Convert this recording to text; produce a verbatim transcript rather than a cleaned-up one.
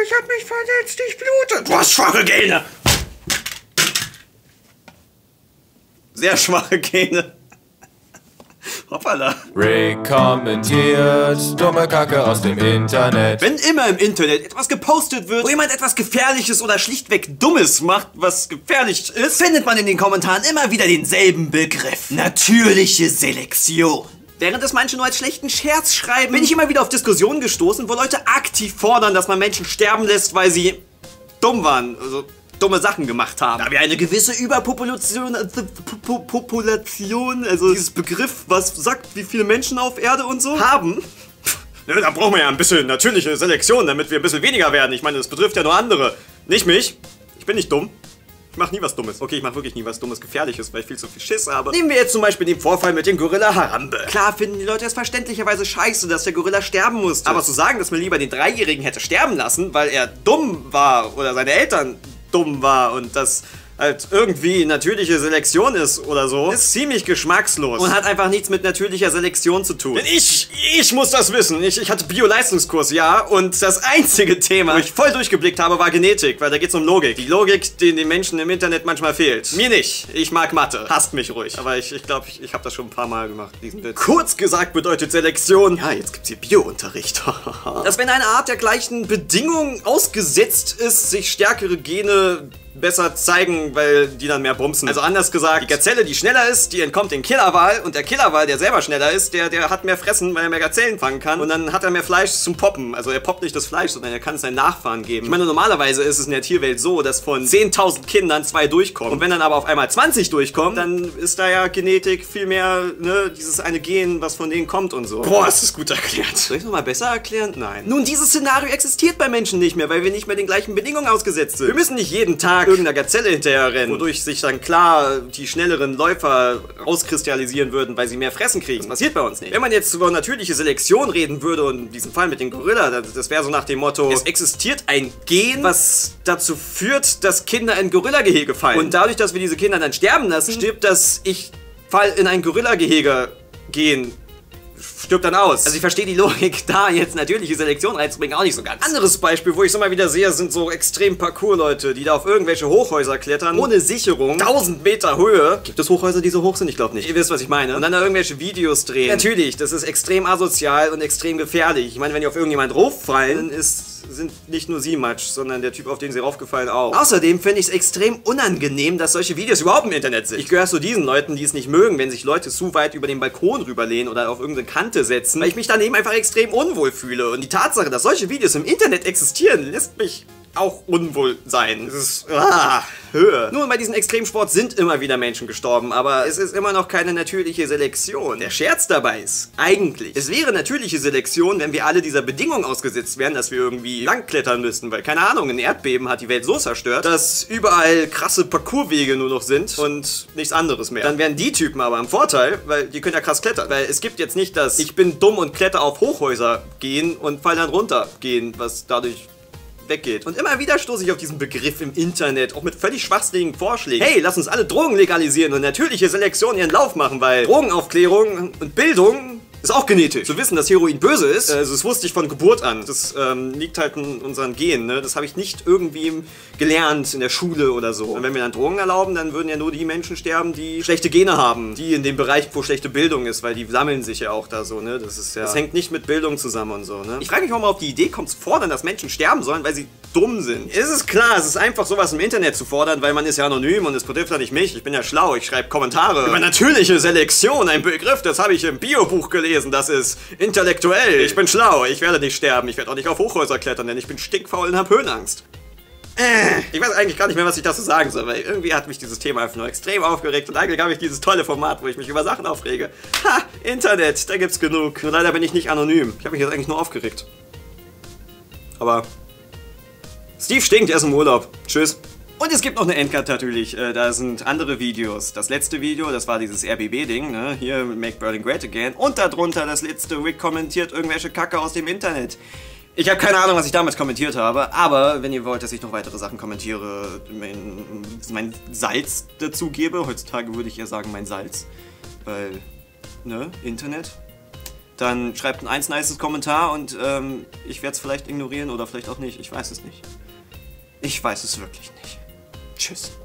ich hab mich verletzt, ich blute. Du hast schwache Gene. Sehr schwache Gene. Hoppala. Rick kommentiert dumme Kacke aus dem Internet. Wenn immer im Internet etwas gepostet wird, wo jemand etwas Gefährliches oder schlichtweg Dummes macht, was gefährlich ist, findet man in den Kommentaren immer wieder denselben Begriff. Natürliche Selektion. Während es manche nur als schlechten Scherz schreiben, bin ich immer wieder auf Diskussionen gestoßen, wo Leute aktiv fordern, dass man Menschen sterben lässt, weil sie dumm waren. Also dumme Sachen gemacht haben. Da wir eine gewisse Überpopulation, äh, Population, also dieses Begriff, was sagt, wie viele Menschen auf Erde und so haben, ja, da brauchen wir ja ein bisschen natürliche Selektion, damit wir ein bisschen weniger werden. Ich meine, das betrifft ja nur andere, nicht mich. Ich bin nicht dumm. Ich mach nie was Dummes. Okay, ich mach wirklich nie was Dummes, Gefährliches, weil ich viel zu viel Schiss habe. Nehmen wir jetzt zum Beispiel den Vorfall mit dem Gorilla Harambe. Klar finden die Leute es verständlicherweise scheiße, dass der Gorilla sterben musste. Aber zu sagen, dass man lieber den Dreijährigen hätte sterben lassen, weil er dumm war oder seine Eltern dumm war und das halt irgendwie natürliche Selektion ist oder so, ist ziemlich geschmackslos und hat einfach nichts mit natürlicher Selektion zu tun. Denn ich, ich muss das wissen. Ich, ich hatte Bio-Leistungskurs, ja, und das einzige Thema, wo ich voll durchgeblickt habe, war Genetik, weil da geht's um Logik. Die Logik, die den Menschen im Internet manchmal fehlt. Mir nicht. Ich mag Mathe. Hasst mich ruhig. Aber ich glaube, ich, glaub, ich, ich habe das schon ein paar Mal gemacht, diesen Witz. Kurz gesagt bedeutet Selektion, ja, jetzt gibt's hier Bio-Unterricht, dass wenn eine Art der gleichen Bedingungen ausgesetzt ist, sich stärkere Gene besser zeigen, weil die dann mehr bumsen. Also anders gesagt, die Gazelle, die schneller ist, die entkommt den Killerwal und der Killerwal, der selber schneller ist, der, der hat mehr Fressen, weil er mehr Gazellen fangen kann und dann hat er mehr Fleisch zum Poppen. Also er poppt nicht das Fleisch, sondern er kann es seinen Nachfahren geben. Ich meine, normalerweise ist es in der Tierwelt so, dass von zehntausend Kindern zwei durchkommen. Und wenn dann aber auf einmal zwanzig durchkommen, dann ist da ja Genetik viel mehr, ne, dieses eine Gen, was von denen kommt und so. Boah, ist das gut erklärt. Soll ich es nochmal besser erklären? Nein. Nun, dieses Szenario existiert bei Menschen nicht mehr, weil wir nicht mehr den gleichen Bedingungen ausgesetzt sind. Wir müssen nicht jeden Tag irgendeiner Gazelle hinterher rennen, wodurch sich dann klar die schnelleren Läufer rauskristallisieren würden, weil sie mehr fressen kriegen. Das passiert bei uns nicht. Wenn man jetzt über natürliche Selektion reden würde und in diesem Fall mit den Gorilla, das, das wäre so nach dem Motto, es existiert ein Gen, was dazu führt, dass Kinder in Gorilla-Gehege fallen. Und dadurch, dass wir diese Kinder dann sterben lassen, stirbt das Ich fall in ein Gorilla-Gehege Gen stirbt dann aus. Also ich verstehe die Logik, da jetzt natürliche Selektion reinzubringen, auch nicht so ganz. Anderes Beispiel, wo ich es immer wieder sehe, sind so extrem Parkour-Leute, die da auf irgendwelche Hochhäuser klettern, ohne Sicherung, tausend Meter Höhe. Gibt es Hochhäuser, die so hoch sind? Ich glaube nicht. Ihr wisst, was ich meine. Und dann da irgendwelche Videos drehen. Natürlich, das ist extrem asozial und extrem gefährlich. Ich meine, wenn die auf irgendjemand rauffallen, dann ist sind nicht nur sie Matsch, sondern der Typ, auf den sie raufgefallen, auch. Außerdem finde ich es extrem unangenehm, dass solche Videos überhaupt im Internet sind. Ich gehöre zu diesen Leuten, die es nicht mögen, wenn sich Leute zu weit über den Balkon rüberlehnen oder auf irgendeine Kante setzen, weil ich mich daneben einfach extrem unwohl fühle. Und die Tatsache, dass solche Videos im Internet existieren, lässt mich auch unwohl sein. Es ist, ah, Höhe. Nur bei diesem Extremsport sind immer wieder Menschen gestorben, aber es ist immer noch keine natürliche Selektion. Der Scherz dabei ist, eigentlich, es wäre natürliche Selektion, wenn wir alle dieser Bedingung ausgesetzt wären, dass wir irgendwie langklettern müssten, weil, keine Ahnung, ein Erdbeben hat die Welt so zerstört, dass überall krasse Parcourswege nur noch sind und nichts anderes mehr. Dann wären die Typen aber am Vorteil, weil die können ja krass klettern. Weil es gibt jetzt nicht das, ich bin dumm und kletter auf Hochhäuser gehen und fall dann runter gehen, was dadurch weggeht. Und immer wieder stoße ich auf diesen Begriff im Internet, auch mit völlig schwachsinnigen Vorschlägen. Hey, lass uns alle Drogen legalisieren und natürliche Selektion ihren Lauf machen, weil Drogenaufklärung und Bildung ist auch genetisch. Zu wissen, dass Heroin böse ist, also das wusste ich von Geburt an. Das ähm, liegt halt in unseren Genen, ne? Das habe ich nicht irgendwie gelernt in der Schule oder so. Und wenn wir dann Drogen erlauben, dann würden ja nur die Menschen sterben, die schlechte Gene haben. Die in dem Bereich, wo schlechte Bildung ist, weil die sammeln sich ja auch da so, ne? Das ist ja, das hängt nicht mit Bildung zusammen und so, ne? Ich frage mich, warum man auf die Idee kommt, zu fordern, dass Menschen sterben sollen, weil sie dumm sind. Es ist klar, es ist einfach sowas im Internet zu fordern, weil man ist ja anonym und es betrifft ja nicht mich. Ich bin ja schlau, ich schreibe Kommentare über natürliche Selektion, ein Begriff, das habe ich im Biobuch gelesen, das ist intellektuell. Ich bin schlau, ich werde nicht sterben, ich werde auch nicht auf Hochhäuser klettern, denn ich bin stinkfaul und habe Höhenangst. Äh, ich weiß eigentlich gar nicht mehr, was ich dazu sagen soll, weil irgendwie hat mich dieses Thema einfach nur extrem aufgeregt und eigentlich habe ich dieses tolle Format, wo ich mich über Sachen aufrege. Ha, Internet, da gibt's genug. Nur leider bin ich nicht anonym. Ich habe mich jetzt eigentlich nur aufgeregt. Aber Steve stinkt, er ist im Urlaub. Tschüss. Und es gibt noch eine Endcard natürlich, äh, da sind andere Videos. Das letzte Video, das war dieses R B B-Ding, ne? Hier, Make Berlin Great Again. Und darunter das letzte, Rick kommentiert irgendwelche Kacke aus dem Internet. Ich habe keine Ahnung, was ich damals kommentiert habe, aber wenn ihr wollt, dass ich noch weitere Sachen kommentiere, mein, mein Salz dazu gebe, heutzutage würde ich eher sagen mein Salz, weil, ne, Internet, dann schreibt ein eins nices Kommentar und ähm, ich werde es vielleicht ignorieren oder vielleicht auch nicht. Ich weiß es nicht. Ich weiß es wirklich nicht. Tschüss.